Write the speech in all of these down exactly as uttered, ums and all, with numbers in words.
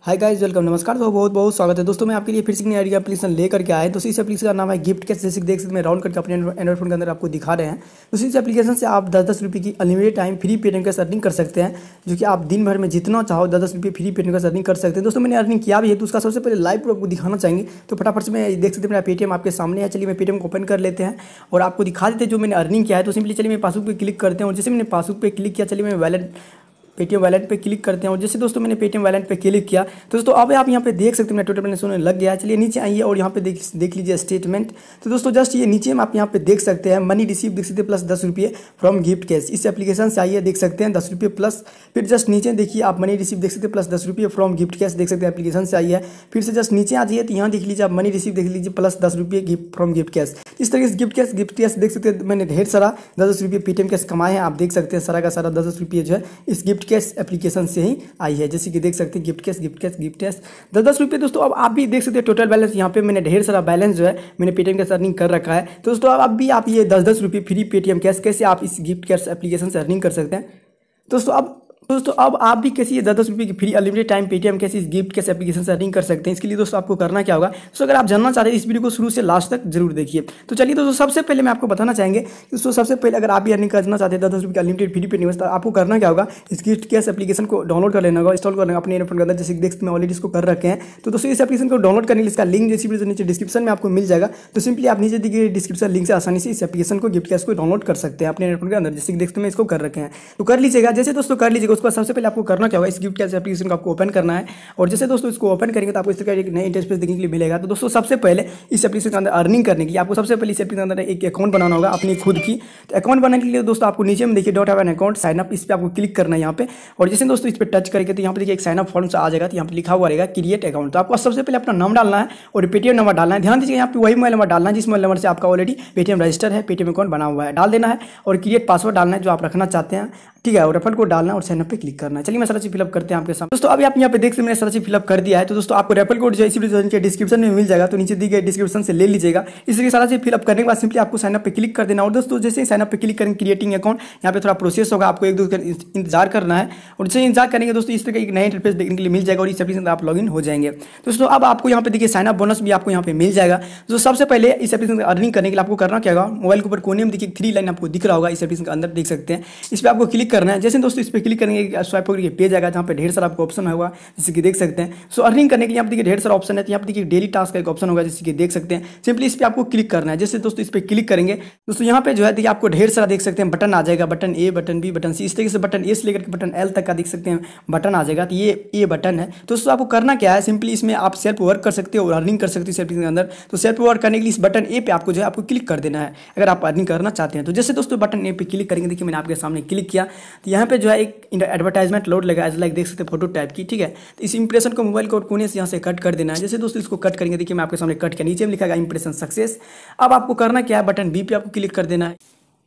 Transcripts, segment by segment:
Hi guys, welcome, नमस्कार। तो बहुत बहुत स्वागत है दोस्तों। मैं आपके लिए फिर से नई आइडिया एप्लीकेशन लेकर के आए। तो इस एप्लीकेशन का नाम है गिफ्ट कैश। जैसे कि देख सकते हैं, मैं राउंड करके अपने एंड्रॉइड फोन के अंदर आपको दिखा रहे हैं। तो इस एप्लीकेशन से आप दस दस रुपये की unlimited time free Paytm cash earning कर सकते हैं, जो कि आप दिन भर में जितना चाहो दस दस रुपये फ्री पेटीएम कैश अर्निंग कर सकते हैं। दोस्तों मैंने अर्निंग किया भी है, तो उसका सबसे पहले लाइव आपको दिखाना चाहेंगे। तो फटाफट से मैं देख सकते हैं, मेरा पेटीएम आपके सामने है। चलिए मैं पेटीएम को ओपन कर लेते हैं और आपको दिखा देते हैं जो मैंने अर्निंग किया है। तो सिंपली चलिए मैं पासबुक पर क्लिक करते हैं और जैसे मैंने पासबुक पर क्लिक किया, चलिए मैं वैलेट पेटीएम वैलेट पे क्लिक करते हैं। और जैसे दोस्तों मैंने पेटीएम वैलेट पे क्लिक किया, तो दोस्तों अब आप यहाँ पे देख सकते हैं मेरा टोटल बैलेंस होने लग गया है। चलिए नीचे आइए और यहाँ पे देख देख लीजिए स्टेटमेंट। तो दोस्तों जस्ट ये नीचे में आप यहाँ पे देख सकते हैं मनी रिसीव देख सकते हैं प्लस दस रुपये फ्रॉम गिफ्ट कैश। इस एप्लीकेशन से आइए, देख सकते हैं दस रुपये प्लस, फिर जस्ट नीचे देखिए आप मनी रिसीव देख सकते हैं प्लस दस रुपये फ्रॉम गिफ्ट कैश देख सकते हैं। एप्लीकेशन से आइए, फिर से जस्ट नीचे आ जाइए तो यहाँ देख लीजिए आप मनी रिसीव देख लीजिए प्लस दस रुपये गिफ्ट फ्रॉम गिफ्ट कैश। इस तरीके से गिफ्ट कैश गिफ्ट कैश देख सकते हैं मैंने ढेर सारा दस दस रुपये पेटीएम कैश कमाए हैं। आप देख सकते हैं सारा का सारा दस दस रुपये जो है इस गिफ्ट कैश एप्लीकेशन से ही आई है। जैसे कि देख सकते हैं gift cash gift cash gift cash दस दस रुपये। दोस्तों अब आप भी देख सकते हैं टोटल बैलेंस, यहाँ पे मैंने ढेर सारा बैलेंस जो है मैंने पेटीएम कैश अर्निंग कर रखा है। तो दोस्तों अब भी आप ये दस दस रुपये फ्री पेटीएम कैश कैसे आप इस गिफ्ट कैश एप्लीकेशन से अर्निंग कर सकते हैं। दोस्तों अब दोस्तों अब आप भी कैसे ये दस दस रुपये की फ्री अनलिमिटेड टाइम पेटीएम कैसे इस गिफ्ट कैश एप्लीकेशन से अर्निंग कर सकते हैं। इसके लिए दोस्तों आपको करना क्या होगा, तो अगर आप जानना चाहते हैं इस वीडियो को शुरू से लास्ट तक जरूर देखिए। तो चलिए दोस्तों सबसे पहले मैं आपको बताना चाहेंगे दोस्तों, सबसे पहले अगर आप भी अर्निंग करना चाहते हैं दस दस रुपये की अनलिमिटेड फ्री पेटीएम, तो आपको करना क्या होगा, इस गिफ्ट कैश एप्लीकेशन को डाउनलोड कर लेना होगा, इंस्टॉल करना अपने फोन के अंदर। जैसे देख सकते हैं ऑलरेडी इसको कर रखे हैं। तो दोस्तों इस एप्लीकेशन को डाउनलोड करने के लिए इसका लिंक जैसे वीडियो नीचे डिस्क्रिप्शन में आपको मिल जाएगा। तो सिंपली आप नीचे दिए डिस्क्रिप्शन लिंक से आसानी से इस एप्लीकेशन को गिफ्ट कैश को डाउनलोड कर सकते हैं अपने फोन के अंदर। जैसे देखते हैं इसको कर रखे हैं, तो कर लीजिएगा। जैसे दोस्तों कर लीजिएगा, उसको सबसे पहले आपको करना क्या होगा, इस गिफ्ट कैश एप्लीकेशन को आपको ओपन करना है। और जैसे दोस्तों इसको ओपन करेंगे तो आपको इस तरह का एक नया इंटरफेस देखने के लिए मिलेगा। तो दोस्तों सबसे पहले इस एप्लीकेशन के अंदर अर्निंग करने के लिए आपको सबसे पहले इस एप्लीकेशन के अंदर एक अकाउंट बनाना होगा अपनी खुद की। तो अकाउंट बनाने के लिए दोस्तों आपको नीचे में देखिए डॉट have an account sign up, इस पर आपको क्लिक करना है यहाँ पे। और जैसे दोस्तों इस पर टच करेंगे तो यहाँ पे देखिए एक साइन अप फॉर्म से आ जाएगा। तो यहाँ पे लिखा हुआ रहेगा क्रिएट अकाउंट। तो आपको सबसे पहले अपना नाम डालना है और पेटीएम नंबर डालना है। ध्यान दीजिए यहाँ पे वही मोबाइल नंबर डालना है जिस मोबाइल नंबर से आपका ऑलरेडी पेटीएम रजिस्टर है, पेटीएम अकाउंट बना हुआ है, डाल देना है। और क्रिएट पासवर्ड डालना है जो आप रखना चाहते हैं, ठीक है। और रेफर कोड डालना है और साइन अप पे क्लिक करना है। चलिए मैं सारा चीज फिलअप करते हैं आपके सामने। दोस्तों अभी आप यहाँ पे देख सकते हैं मैंने सारा चीज फिलअप कर दिया है। तो दोस्तों आपको रेफर कोड जो है इसी वीडियो डिस्क्रिप्शन में मिल जाएगा, तो नीचे दी गई डिस्क्रिप्शन से ले लीजिएगा। इसलिए सारा चीज फिलअप करने के बाद सिंपली आपको साइन अप पे क्लिक कर देना। और दोस्तों जैसे ही साइन अप पे क्लिक करेंगे क्रिएटिंग अकाउंट, यहाँ पे थोड़ा प्रोसेस होगा, आपको एक दो इंतजार करना है। और जैसे इंतजार करेंगे दोस्तों इस तरह एक नया इंटरफेस देखने के लिए मिल जाएगा और इस एप्लीकेशन आप लॉगिन हो जाएंगे। दोस्तों अब आपको यहाँ पे देखिए साइन अप बोनस भी आपको यहाँ पे मिल जाएगा। तो सबसे पहले इस एप्लीकेशन अर्निंग करने के लिए आपको करना क्या होगा, मोबाइल के ऊपर कोने में देखिए थ्री लाइन आपको दिख रहा होगा, इस एप्लीकेशन के अंदर देख सकते हैं। इस पर आपको क्लिक करना है। जैसे दोस्तों इस पर क्लिक करेंगे स्वाइप होकर पेज आएगा जहाँ पे ढेर सारा आपको ऑप्शन होगा, जैसे कि देख सकते हैं। सो अर्निंग करने के लिए यहाँ पे देखिए ढेर सारा ऑप्शन है। तो यहाँ पे देखिए डेली टास्क का एक ऑप्शन होगा, जैसे कि देख सकते हैं। सिंपली इस पर आपको क्लिक करना है। जैसे दोस्तों इस पर क्लिक करेंगे दोस्तों यहाँ पे जो है देखिए आपको ढेर सारा देख सकते हैं बटन आ जाएगा, button A, button B, button C, इस तरीके से बटन ए से लेकर के बटन एल तक का देख सकते हैं बटन आ जाएगा। तो ये ए बटन है। तो दोस्तों आपको करना क्या है, सिंपली इसमें आप सेल्फ वर्क कर सकते हो और अर्निंग कर सकते हो सेल्फ के अंदर। तो सेल्फ वर्क करने के लिए इस बटन ए पे आपको जो है आपको क्लिक कर देना है अगर आप अर्निंग करना चाहते हैं। तो जैसे दोस्तों बटन ए पे क्लिक करेंगे, देखिए मैंने आपके सामने क्लिक किया तो यहाँ पे जो है एक एडवर्टाइजमेंट लोड लगा एज लाइक देख सकते हैं फोटो टाइप की, ठीक है। तो इस इंप्रेशन को मोबाइल को कोने से यहाँ से कट कर देना है। जैसे दोस्तों इसको कट करेंगे, देखिए मैं आपके सामने कट किया, नीचे में लिखा गया इंप्रेशन सक्सेस। अब आपको करना क्या है, बटन बी पे आपको क्लिक कर देना है।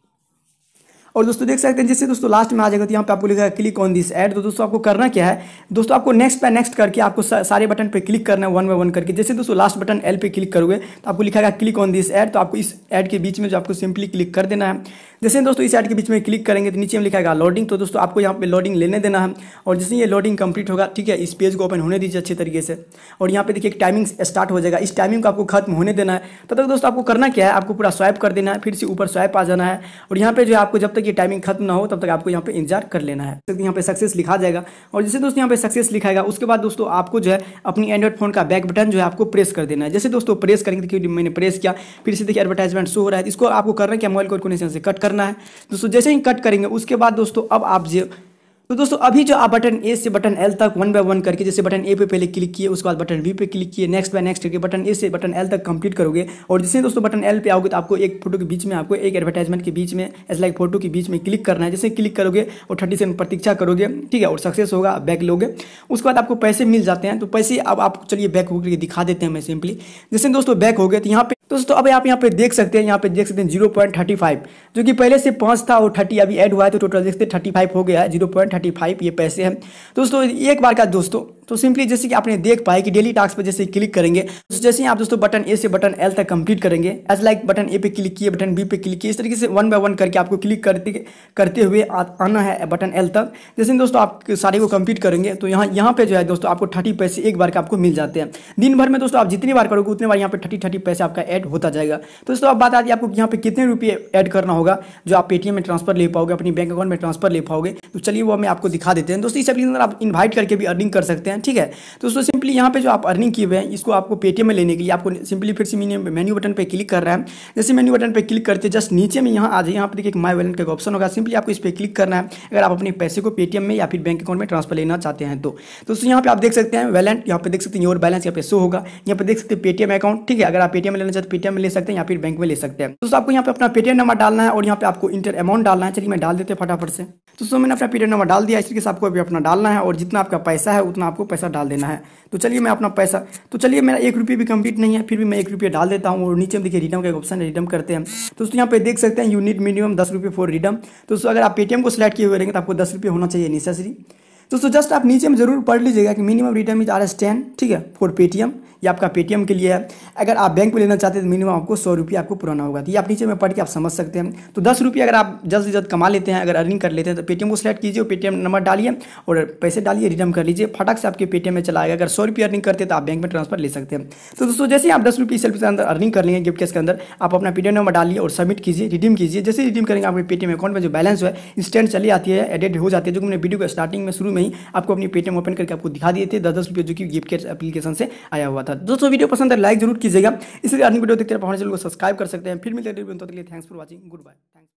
और दोस्तों देख सकते हैं जैसे दोस्तों लास्ट में आ जाएगा तो यहाँ पे आपको लिखा है क्लिक ऑन दिस ऐड। तो दोस्तों आपको करना क्या है, दोस्तों आपको नेक्स्ट पे नेक्स्ट करके आपको सारे बटन पे क्लिक करना है वन बाय वन करके। जैसे दोस्तों लास्ट बटन एल पे क्लिक करोगे तो आपको लिखा है क्लिक ऑन दिस ऐड। तो आपको इस ऐड के बीच में जो आपको सिंपली क्लिक कर देना है। जैसे दोस्तों इस ऐड के बीच में क्लिक करेंगे तो नीचे में लिखा है लोडिंग। तो दोस्तों आपको यहाँ पे लोडिंग लेने देना है। और जैसे ये लोडिंग कंप्लीट होगा, ठीक है, इस पेज को ओपन होने दीजिए अच्छे तरीके से। और यहाँ पे देखिए एक टाइमिंग स्टार्ट हो जाएगा, इस टाइमिंग को आपको खत्म होने देना है। तब तक दोस्तों आपको करना क्या है, आपको पूरा स्वाइप कर देना है, फिर से ऊपर स्वाइप आ जाना है। और यहाँ पे जो है आपको जब तक ये टाइमिंग खत्म ना हो तब तक आपको यहाँ पे इंतजार कर लेना है। तो यहाँ पे सक्सेस लिखा जाएगा। और जैसे दोस्तों यहाँ पे सक्सेस लिखाएगा उसके बाद दोस्तों आपको जो है अपनी एंड्रॉइड फोन का बैक बटन जो है आपको प्रेस कर देना है। जैसे दोस्तों प्रेस करेंगे, देखिए मैंने प्रेस किया, फिर से देखिए एडवर्टाइजमेंट शो हो रहा है। इसको आपको करना है क्या, मोबाइल को कोने से कट करना है। दोस्तों जैसे ही कट करेंगे उसके बाद दोस्तों अब आप जो तो दोस्तों अभी जो आप बटन ए से बटन एल तक वन बाय वन करके, जैसे बटन ए पे पहले क्लिक किए, उसके बाद बटन बी पे क्लिक किए, नेक्स्ट बाय नेक्स्ट करके बटन ए से बटन एल तक कंप्लीट करोगे। और जैसे दोस्तों बटन एल पे आओगे तो आपको एक फोटो के बीच में, आपको एक एडवर्टाइजमेंट के बीच में एज लाइक फोटो के बीच में क्लिक करना है। जैसे क्लिक करोगे और थर्टी सेकंड प्रतीक्षा करोगे, ठीक है, और सक्सेस होगा, बैक लोगे। उसके बाद आपको पैसे मिल जाते हैं। तो पैसे अब आप चलिए बैक होकर दिखा देते हैं मैं सिंपली। जैसे दोस्तों बैक हो गए तो यहाँ पे दोस्तों अब आप यहाँ पे देख सकते हैं, यहाँ पे देख सकते हैं जीरो पॉइंट थर्टी फाइव, जो कि पहले से पाँच था और थर्टी अभी ऐड हुआ है। तो टोटल देखते हैं थर्टी फाइव हो गया है, जीरो पॉइंट थर्टी फाइव ये पैसे हैं दोस्तों एक बार का। दोस्तों तो सिंपली जैसे कि आपने देख पाए कि डेली टास्क पे जैसे क्लिक करेंगे तो जैसे ही आप दोस्तों बटन ए से बटन एल तक कंप्लीट करेंगे, एज लाइक बटन ए पे क्लिक किए, बटन बी पे क्लिक किए, इस तरीके से वन बाय वन करके आपको क्लिक करते करते हुए आ, आना है बटन एल तक। जैसे दोस्तों आप सारे को कंप्लीट करेंगे तो यहाँ यहाँ पे जो है दोस्तों आपको थर्टी पैसे एक बार के आपको मिल जाते हैं। दिन भर में दोस्तों आप जितनी बार करोगे उतने बार यहाँ पे थर्टी थर्टी पैसे आपका ऐड होता जाएगा। तो दोस्तों अब बात आती है आपको यहाँ पे कितने रुपये ऐड करना होगा जो आप पेटीएम में ट्रांसफर ले पाओगे, अपनी बैंक अकाउंट में ट्रांसफर ले पाओगे। तो चलिए वो मैं आपको दिखा देते हैं दोस्तों। इस एप्लीकेशन आप इन्वाइट करके भी अर्निंग कर सकते हैं, ठीक है। तो दोस्तों सिंपली यहाँ पे जो आप अर्निंग किए हुए हैं इसको आपको पेटीएम में लेने के लिए आपको सिंपली फिर से मेन्यू बटन पे क्लिक कर रहा है। जैसे मेन्यू बटन पे क्लिक करते जस्ट नीचे में यहाँ आ जाए, यहाँ पे देखिए माई वैलेट का ऑप्शन होगा, सिंपली आपको इस पर क्लिक करना है अगर आप अपने पैसे को पेटीएम में या फिर बैंक अकाउंट में ट्रांसफर लेना चाहते हैं तो। दोस्तों यहाँ पे आप देख सकते हैं वैलेंट, यहाँ पे देख सकते हैं योर बैलेंस यहाँ पे शो होगा, यहाँ पे देख सकते हैं पेटीएम अकाउंट, ठीक है। अगर आप पेटीएम में लेना चाहते हैं पेटीएम में ले सकते हैं या फिर बैंक में ले सकते हैं। दोस्तों आपको यहाँ पे अपना पेटीएम नंबर डालना है और यहाँ पे आपको इंटर अमाउंट डालना है। चलिए मैं डाल देते हैं फटाफट से। दोस्तों मैंने अपना पेटीएम नंबर डाल दिया, इस तरीके से आपको अभी अपना डालना है और जितना आपका पैसा है उतना आपको पैसा डाल देना है। तो चलिए मैं अपना पैसा, तो चलिए मेरा एक रुपये भी कंप्लीट नहीं है फिर भी मैं एक रुपये डाल देता हूँ और नीचे में देखिए रिडम का एक ऑप्शन है, रिडम करते हैं। दोस्तों यहाँ पे देख सकते हैं यू नीड मिनिमम दस रुपये फॉर रिडम। दोस्तों अगर आप पेटीएम को सिलेक्ट किए हुए रहेंगे तो आपको दस रुपये होना चाहिए नेसेसरी। दोस्तों जस्ट आप नीचे में जरूर पढ़ लीजिएगा कि minimum return is R S ten, ठीक है, फॉर पेटीएम। ये आपका पेटीएम के लिए है। अगर आप बैंक में लेना चाहते हैं तो मिनिमम आपको सौ रुपये आपको पुराना होगा। तो ये आप नीचे में पढ़ के आप समझ सकते हैं। तो दस रुपये अगर आप जल्द से जल्द कमा लेते हैं, अगर अर्निंग कर लेते हैं तो पेटीएम को सिलेक्ट कीजिए और पेटीएम नंबर डालिए और पैसे डालिए, रिडीम कर लीजिए, फटाक से आपके पेटीएम में चला आएगा। अगर सौ रुपये अर्निंग करते हैं तो आप बैंक में ट्रांसफर ले सकते हैं। तो दोस्तों जैसे ही आप दस रुपये सेल्फ के अंदर अर्निंग कर लेंगे गिफ्ट कैश के अंदर, आप अपना पेटीएम नंबर डालिए और सबमिट कीजिए, रिडीम कीजिए। जैसे रिडीम करेंगे आपके पेटीएम अकाउंट में जो बैलेंस है इंस्टेंट चली आती है, एडेड हो जाती है, जो मैंने वीडियो को स्टार्टिंग में शुरू में ही आपको अपनी पेटीएम ओपन करके आपको दिखा दिए थे, दस दस रुपये जो कि गिफ्ट कैश एप्लीकेशन से आया हुआ था। दोस्तों वीडियो पसंद है लाइक जरूर कीजिएगा। इसलिए अर्निंग वीडियो देखते हैं, हमारे चैनल को सब्सक्राइब कर सकते हैं। फिर मिलते हैं, thanks for watching, good bye.